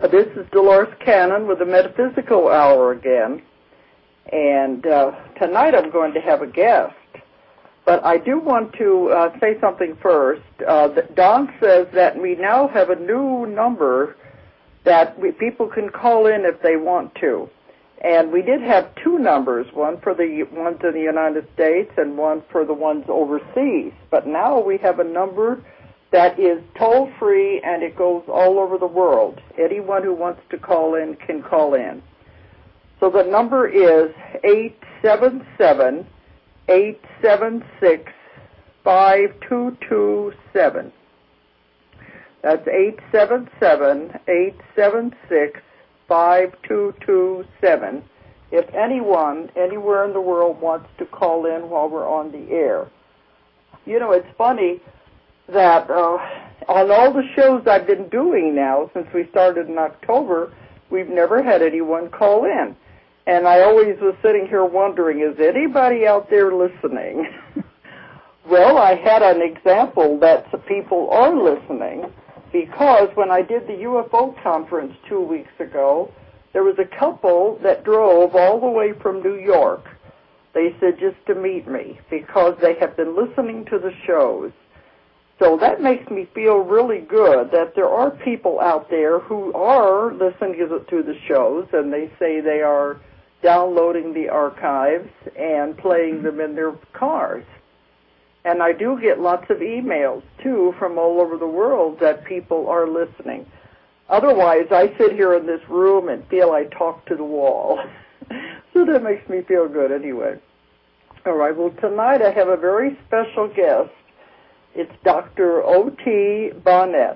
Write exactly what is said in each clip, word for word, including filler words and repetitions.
This is Dolores Cannon with the Metaphysical Hour again, and uh, tonight I'm going to have a guest. But I do want to uh, say something first. Uh, Don says that we now have a new number that we, people can call in if they want to. And we did have two numbers, one for the ones in the United States and one for the ones overseas. But now we have a number that is toll-free, and it goes all over the world. Anyone who wants to call in can call in. So the number is eight seven seven, eight seven six, five two two seven. That's eight seven seven, eight seven six, five two two seven. If anyone, anywhere in the world, wants to call in while we're on the air. You know, it's funny that uh, on all the shows I've been doing now since we started in October, we've never had anyone call in. And I always was sitting here wondering, is anybody out there listening? Well, I had an example that people are listening, because when I did the U F O conference two weeks ago, there was a couple that drove all the way from New York. They said just to meet me, because they have been listening to the shows. So that makes me feel really good that there are people out there who are listening to the shows, and they say they are downloading the archives and playing them in their cars. And I do get lots of emails, too, from all over the world that people are listening. Otherwise, I sit here in this room and feel I talk to the wall. So that makes me feel good anyway. All right, well, tonight I have a very special guest. It's Doctor O T Bonnett,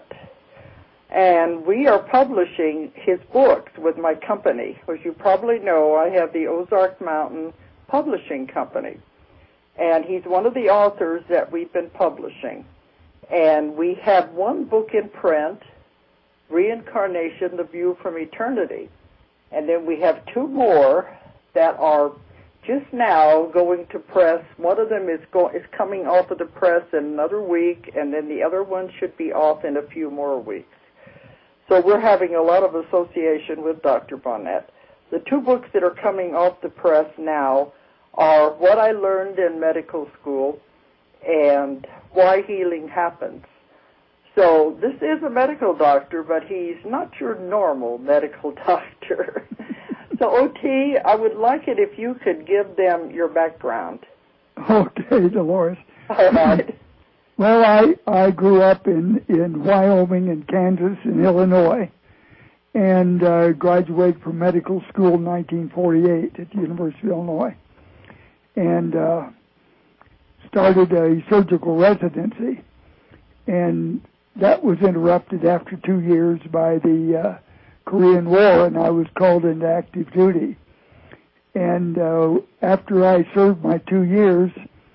and we are publishing his books with my company. As you probably know, I have the Ozark Mountain Publishing Company, and he's one of the authors that we've been publishing. And we have one book in print, Reincarnation, The View from Eternity, and then we have two more that are just now going to press. One of them is go, is coming off of the press in another week, and then the other one should be off in a few more weeks. So we're having a lot of association with Doctor Bonnett. The two books that are coming off the press now are What I Learned in Medical School and Why Healing Happens. So this is a medical doctor, but he's not your normal medical doctor. So, O T, I would like it if you could give them your background. Okay, Dolores. All right. Well, I, I grew up in, in Wyoming and Kansas and Illinois, and uh, graduated from medical school in nineteen forty-eight at the University of Illinois, and uh, started a surgical residency, and that was interrupted after two years by the uh, Korean War, and I was called into active duty. And uh, after I served my two years,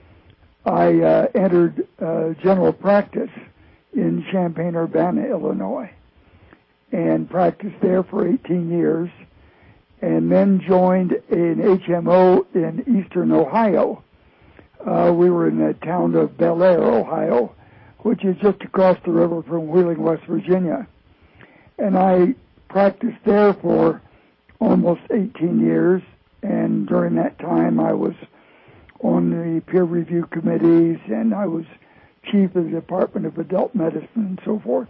I uh, entered uh, general practice in Champaign-Urbana, Illinois, and practiced there for eighteen years, and then joined an H M O in eastern Ohio. Uh, we were in the town of Bellaire, Ohio, which is just across the river from Wheeling, West Virginia. And I practiced there for almost eighteen years, and during that time I was on the peer review committees, and I was chief of the Department of Adult Medicine and so forth.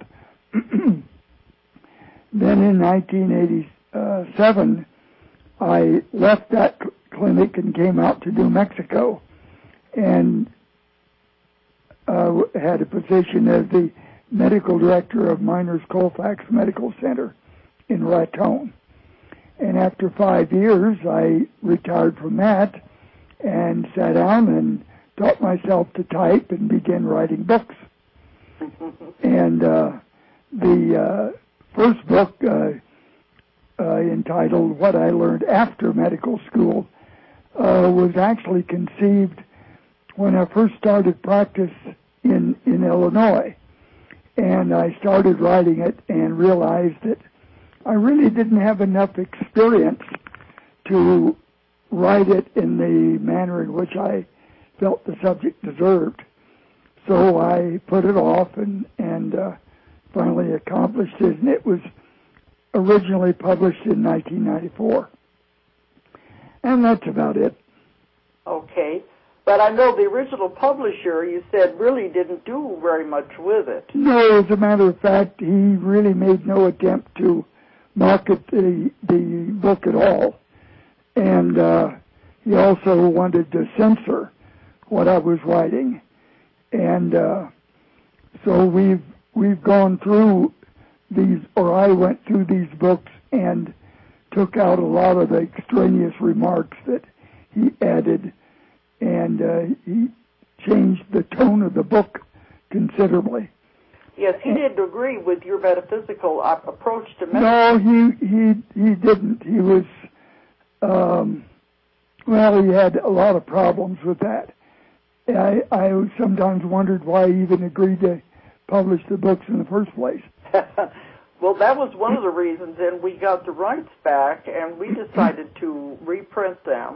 Then in nineteen eighty-seven, I left that clinic and came out to New Mexico, and uh, had a position as the medical director of Miners Colfax Medical Center in Raton. And after five years, I retired from that and sat down and taught myself to type and began writing books. And uh, the uh, first book, uh, uh, entitled What I Learned After Medical School, uh, was actually conceived when I first started practice in, in Illinois. And I started writing it and realized that I really didn't have enough experience to write it in the manner in which I felt the subject deserved. So I put it off and, and uh, finally accomplished it. And it was originally published in nineteen ninety-four. And that's about it. Okay. But I know the original publisher, you said, really didn't do very much with it. No, as a matter of fact, he really made no attempt to market the, the book at all. And uh, he also wanted to censor what I was writing. And uh, so we've we've gone through these, or I went through these books and took out a lot of the extraneous remarks that he added, and uh, he changed the tone of the book considerably. Yes, he didn't agree with your metaphysical approach to medicine. No, he he he didn't. He was, um, well, he had a lot of problems with that. I I sometimes wondered why he even agreed to publish the books in the first place. Well, that was one of the reasons, and we got the rights back, and we decided to reprint them.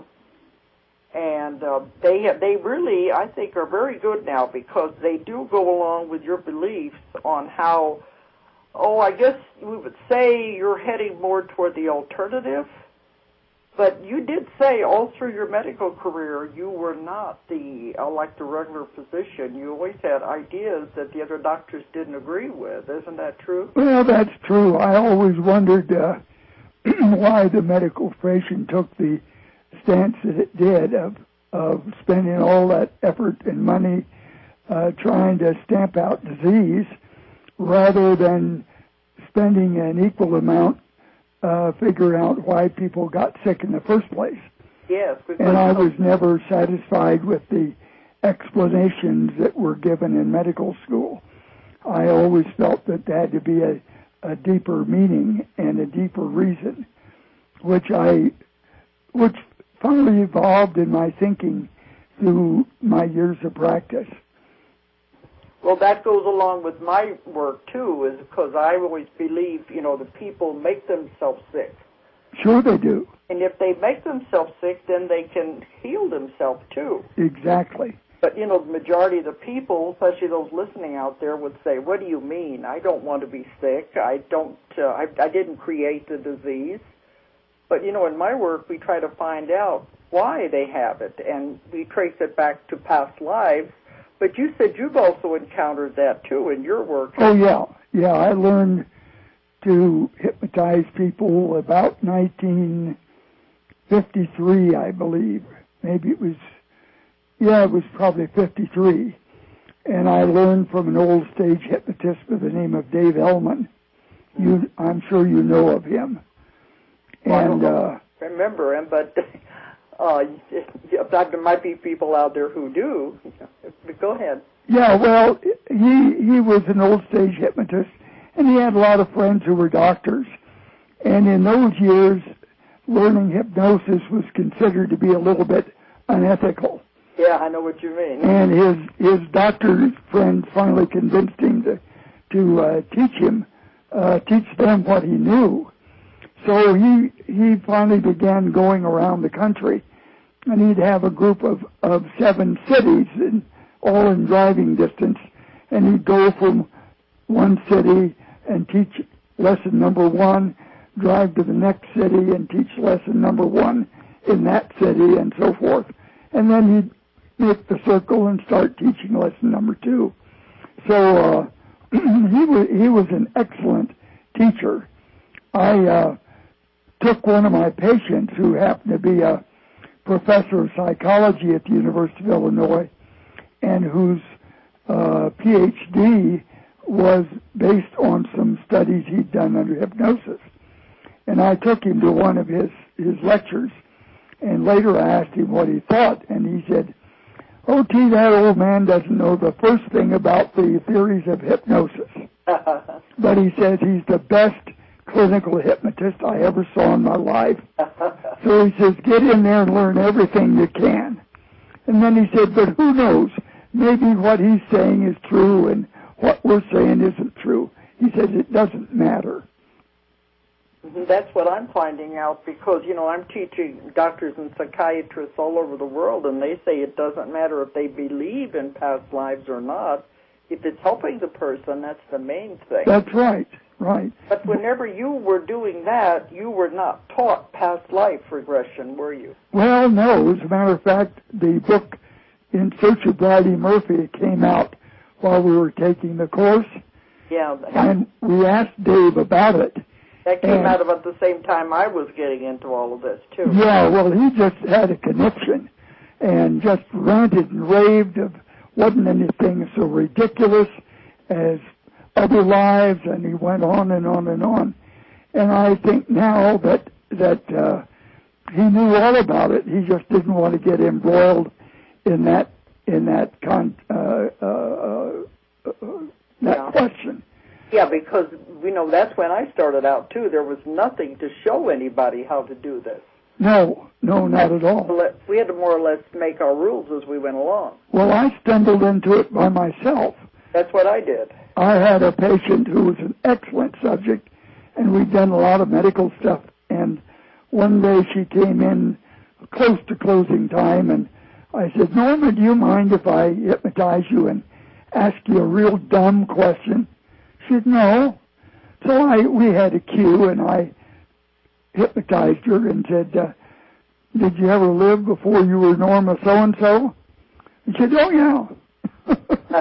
And uh, they have, they really, I think, are very good now because they do go along with your beliefs on how, oh, I guess we would say you're heading more toward the alternative. But you did say all through your medical career you were not the uh, like the regular physician. You always had ideas that the other doctors didn't agree with. Isn't that true? Well, that's true. I always wondered uh, why the medical profession took the stance that it did of, of spending all that effort and money uh, trying to stamp out disease rather than spending an equal amount Uh, figure out why people got sick in the first place. Yes. And I was never satisfied with the explanations that were given in medical school. I always felt that there had to be a, a deeper meaning and a deeper reason, which I, which finally evolved in my thinking through my years of practice. Well, that goes along with my work, too, is because I always believe, you know, the people make themselves sick. Sure they do. And if they make themselves sick, then they can heal themselves, too. Exactly. But, you know, the majority of the people, especially those listening out there, would say, what do you mean? I don't want to be sick. I don't, uh, I, I didn't create the disease. But, you know, in my work, we try to find out why they have it, and we trace it back to past lives. But you said you've also encountered that, too, in your work. Oh, yeah. Yeah, I learned to hypnotize people about nineteen fifty-three, I believe. Maybe it was, yeah, it was probably fifty-three. And I learned from an old stage hypnotist by the name of Dave Ellman. You, I'm sure you know of him. Well, And I don't uh, remember him, but... Uh, there might be people out there who do. Go ahead. Yeah, well, he he was an old stage hypnotist, and he had a lot of friends who were doctors. And in those years, learning hypnosis was considered to be a little bit unethical. Yeah, I know what you mean. And his his doctor friend finally convinced him to to uh, teach him, uh, teach them what he knew. So he he finally began going around the country, and he'd have a group of, of seven cities, in, all in driving distance, and he'd go from one city and teach lesson number one, drive to the next city and teach lesson number one in that city, and so forth. And then he'd make the circle and start teaching lesson number two. So uh, he was he was an excellent teacher. I uh, took one of my patients who happened to be a professor of psychology at the University of Illinois and whose uh, P H D was based on some studies he'd done under hypnosis. And I took him to one of his, his lectures, and later I asked him what he thought, and he said, "Oh, T, that old man doesn't know the first thing about the theories of hypnosis." But he says he's the best clinical hypnotist I ever saw in my life. So he says, get in there and learn everything you can. And then he said, but who knows? Maybe what he's saying is true and what we're saying isn't true. He says it doesn't matter. That's what I'm finding out because, you know, I'm teaching doctors and psychiatrists all over the world, and they say it doesn't matter if they believe in past lives or not. If it's helping the person, that's the main thing. That's right. right. But whenever you were doing that, you were not taught past life regression, were you? Well, no. As a matter of fact, the book In Search of Bridie Murphy came out while we were taking the course. Yeah. And we asked Dave about it. That came and, out about the same time I was getting into all of this, too. Yeah, well, he just had a connection and just ranted and raved of wasn't anything so ridiculous as other lives, and he went on and on and on. And I think now that that uh, he knew all about it, he just didn't want to get embroiled in that in that con uh, uh, uh, uh, that yeah. question. Yeah, because you know that's when I started out too. There was nothing to show anybody how to do this. No, no, not at all. We had to more or less make our rules as we went along. Well, I stumbled into it by myself. That's what I did. I had a patient who was an excellent subject, and we'd done a lot of medical stuff. And one day she came in close to closing time, and I said, Norma, do you mind if I hypnotize you and ask you a real dumb question? She said, no. So I we had a cue, and I hypnotized her and said, uh, did you ever live before you were Norma so-and-so? And she said, oh, yeah.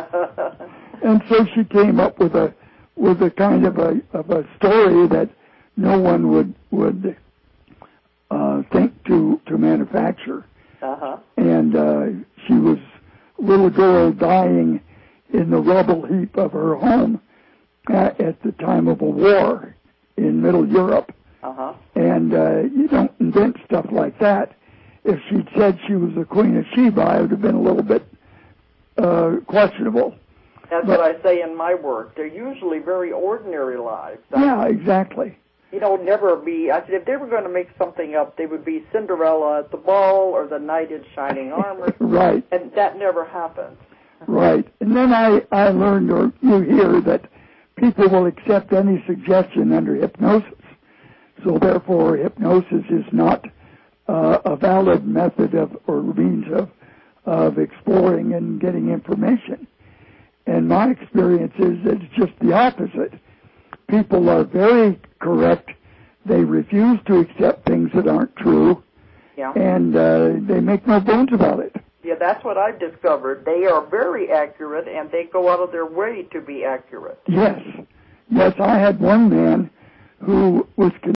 And so she came up with a with a kind of a of a story that no one would would uh, think to to manufacture. Uh-huh. And uh, she was a little girl dying in the rubble heap of her home at, at the time of a war in Middle Europe. Uh-huh. And uh, you don't invent stuff like that. If she'd said she was the Queen of Sheba, it would have been a little bit uh, questionable. That's but, what I say in my work. They're usually very ordinary lives. Yeah, exactly. You know, never be, I said, if they were going to make something up, they would be Cinderella at the ball or the knight in shining armor. Right. And that never happens. Right. And then I, I learned, or you hear, that people will accept any suggestion under hypnosis. So therefore, hypnosis is not uh, a valid method of or means of of exploring and getting information. And my experience is that it's just the opposite. People are very correct. They refuse to accept things that aren't true. Yeah. And uh, they make no bones about it. Yeah, that's what I've discovered. They are very accurate, and they go out of their way to be accurate. Yes. Yes, I had one man who was